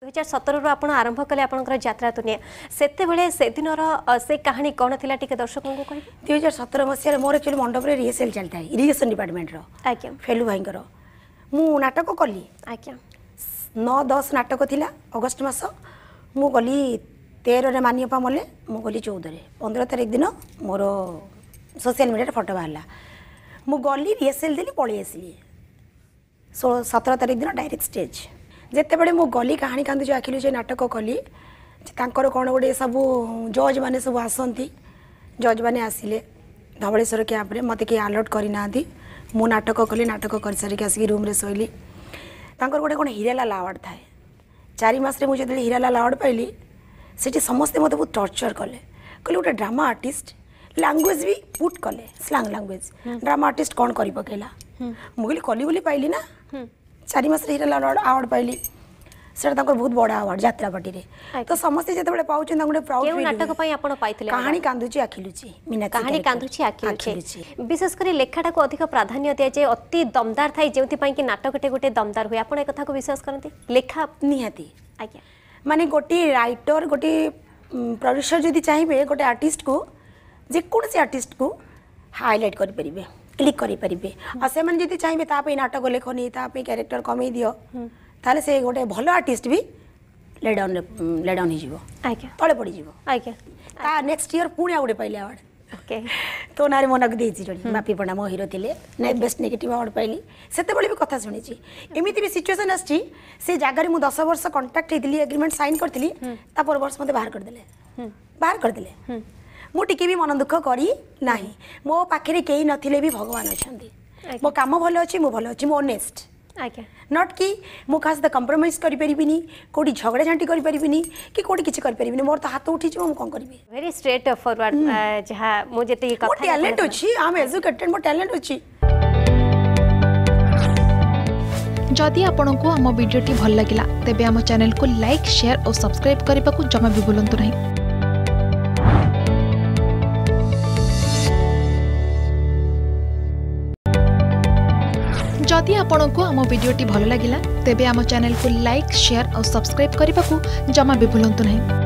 2017 आपण आरंभ कले आपनकर यात्रा दुनिया से दिन से कहानी कौन थिला टिके दर्शकों को कहि 2017 मसिया मोर एक्चुअली मंडप रे रिहर्सल चलता है इरिगेशन डिपार्टमेंट रो आज्ञा फेलु भाईकर मु नाटक कली आज्ञा 9-10 नाटक थिला अगस्त मास मु गली 13 रे मानियपा मले मु गली 14 रे 15 तारिख दिन मोर सोशल मीडिया फोटो बाहला मु गली रिहर्सल देली पळी आसली 17 तारिख दिन डायरेक्ट स्टेज जिते बड़े मु गली कहानी कांदुची आखिलु जे नाटक कली तांकर कौन गोटे सब जज मैंने सब आसती जज मैंने आसिले धवलेश्वर कैंप रे मत किए अलर्ट करना मु नाटक कली नाटक कर सारिक आसिक रूम रे शोली तांकर गोटे कौन हीरालाल अवार्ड थाए 4 मास रे मुझे हीरालाल अवार्ड पाइली सेठी समस्ते मत बहुत टर्चर कले कहले गोटे ड्रामा आर्टिस्ट लैंग्वेज भी पुट कले स्लांग लैंग्वेज ड्रामा आर्टिस्ट कौन कर पकेला मुझे कली बोली पाइली ना 4 मास हीरालाल अवार्ड पाइली से बहुत बड़ा अवार्ड यात्रा पार्टी रे तो समस्त जिते पाँच प्राउड नाटक आपण पाइथिले कहानी कांदुची आखिलुची मीना कहानी कांदुची आखिलुची विशेष कर लेखाटा को अधिक प्राधान्य दिया जाए अति दमदार थाई जेउथि पई कि नाटकटे गोटे दमदार हुए आपण ए कथा को विश्वास करंती लेखा निहाती आज्ञा माने गोटे राइटर गोटे प्रोड्यूसर जदि चाहिए गोटे आर्टिस्ट को जे कोन से आर्टिस्ट को हाईलाइट करि परिबे क्लिक करि परिबे आ से मन जदि चाहिए ता पे नाटक लेखनी ता पे कैरेक्टर कमे दियो ताले से गोटे भल आर्टिस्ट भी लेडाउन हो जीवो आज्ञा तले पड़ी जीवो आज्ञा ता नेक्स्ट ईयर पुणी आ गोटे पाइले अवार्ड ओके तो नारे मनक देछि जोडी मापी पणा मो हीरो थिले ने बेस्ट नेगेटिव अवार्ड पाइली सेते बळे भी कथा सुनिछि एमिति भी सिचुएशन आछि से जागा रे मु 10 वर्ष कॉन्ट्रैक्ट हेदिली एग्रीमेंट साइन करथिली ता पर वर्ष मते बाहर कर देले मु टिके भी मन दुख करी नाही मो पाखरे केही नथिले भी भगवान अछंती मो काम भलो अछि मो भलो अछि मो ऑनेस्ट आज्ञा नॉट कि मु खास कंप्रोमाइज करि परिबिनी कोडी झगड़ा झांटी करि परिबिनी कि कोडी किछि करि परिबिनी मोर तो हाथ उठी मु कोन करबी वेरी स्ट्रेट फॉरवर्ड जहा मु जेते कथा टैलेंट अछि आई एम एजुकेटेड मो टैलेंट अछि जदि आपंक आम भिडी भल लगा तेब आम चैनल को लाइक शेयर और सब्सक्राइब करने को जमा भी भूलु नहीं। जदि आपंक आम भिडी भल लगा तेब आम चैनल को लाइक शेयर और सब्सक्राइब करने को जमा भी भूलु नहीं।